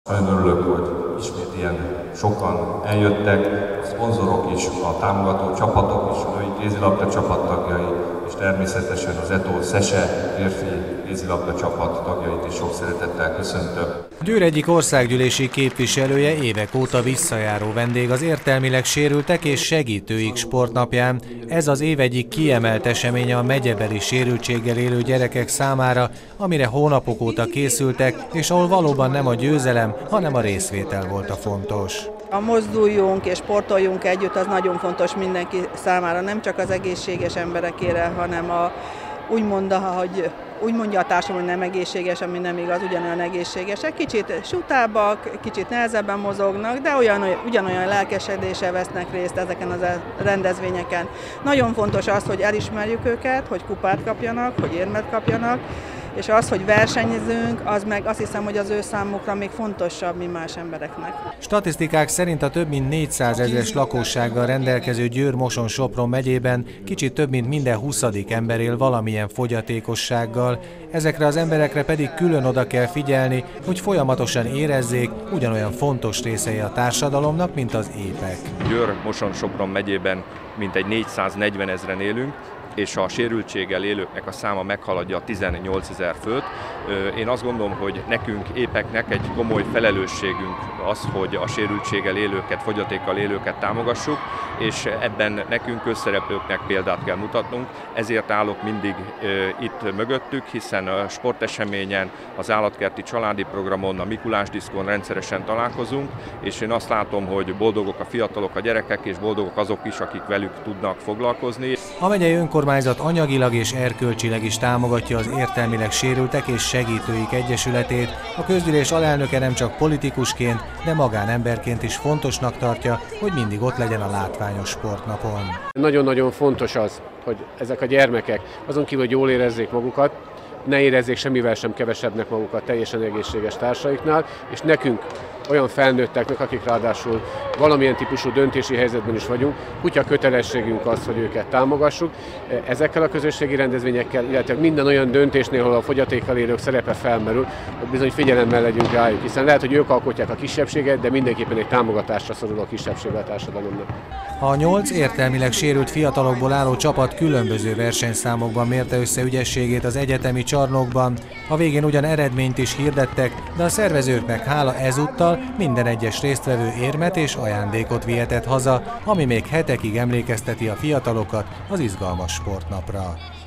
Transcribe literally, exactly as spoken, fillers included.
Nagyon örülök, hogy ismét ilyen sokan eljöttek, a szponzorok is, a támogató csapatok is, a női kézilabda csapattagjai, és természetesen az Etol Szese férfi kézilabda csapat tagjait is sok szeretettel köszöntöm. Győr egyik országgyűlési képviselője évek óta visszajáró vendég az értelmileg sérültek és segítőik sportnapján. Ez az év egyik kiemelt eseménye a megyebeli sérültséggel élő gyerekek számára, amire hónapok óta készültek, és ahol valóban nem a győzelem, hanem a részvétel volt a fontos. A mozduljunk és sportoljunk együtt, az nagyon fontos mindenki számára, nem csak az egészséges emberekére, hanem a, úgy, mondja, hogy, úgy mondja a társadalom, hogy nem egészséges, ami nem igaz, ugyanolyan egészségesek. Kicsit sutábbak, kicsit nehezebben mozognak, de olyan, ugyanolyan lelkesedéssel vesznek részt ezeken a rendezvényeken. Nagyon fontos az, hogy elismerjük őket, hogy kupát kapjanak, hogy érmet kapjanak, és az, hogy versenyzünk, az meg azt hiszem, hogy az ő számukra még fontosabb, mint más embereknek. Statisztikák szerint a több mint négyszázezres lakossággal rendelkező Győr-Moson-Sopron megyében kicsit több mint minden huszadik ember él valamilyen fogyatékossággal. Ezekre az emberekre pedig külön oda kell figyelni, hogy folyamatosan érezzék, ugyanolyan fontos részei a társadalomnak, mint az épek. Győr-Moson-Sopron megyében mintegy négyszáznegyven ezren élünk, és a sérültséggel élőknek a száma meghaladja a tizennyolcezer főt. Én azt gondolom, hogy nekünk épeknek egy komoly felelősségünk az, hogy a sérültséggel élőket, fogyatékkal élőket támogassuk, és ebben nekünk közszereplőknek példát kell mutatnunk. Ezért állok mindig itt mögöttük, hiszen a sporteseményen, az állatkerti családi programon, a Mikulás diszkón rendszeresen találkozunk, és én azt látom, hogy boldogok a fiatalok, a gyerekek, és boldogok azok is, akik velük tudnak foglalkozni. A megyei önkormányzat anyagilag és erkölcsileg is támogatja az értelmileg sérültek és segítőik egyesületét. A közgyűlés alelnöke nem csak politikusként, de magánemberként is fontosnak tartja, hogy mindig ott legyen a látványos sportnapon. Nagyon-nagyon fontos az, hogy ezek a gyermekek azon kívül, hogy jól érezzék magukat, ne érezzék semmivel sem kevesebbnek magukat teljesen egészséges társaiknál, és nekünk, olyan felnőtteknek, akik ráadásul valamilyen típusú döntési helyzetben is vagyunk, kutya kötelességünk az, hogy őket támogassuk. Ezekkel a közösségi rendezvényekkel, illetve minden olyan döntésnél, ahol a fogyatékkal élők szerepe felmerül, hogy bizony figyelemmel legyünk rájuk, hiszen lehet, hogy ők alkotják a kisebbséget, de mindenképpen egy támogatásra szorul a kisebbség a társadalomnak. A nyolc értelmileg sérült fiatalokból álló csapat különböző versenyszámokban mérte össze ügyességét az egyetemi csarnokban. A végén ugyan eredményt is hirdettek, de a szervezőknek hála ezúttal minden egyes résztvevő érmet és ajándékot vihetett haza, ami még hetekig emlékezteti a fiatalokat az izgalmas sportnapra.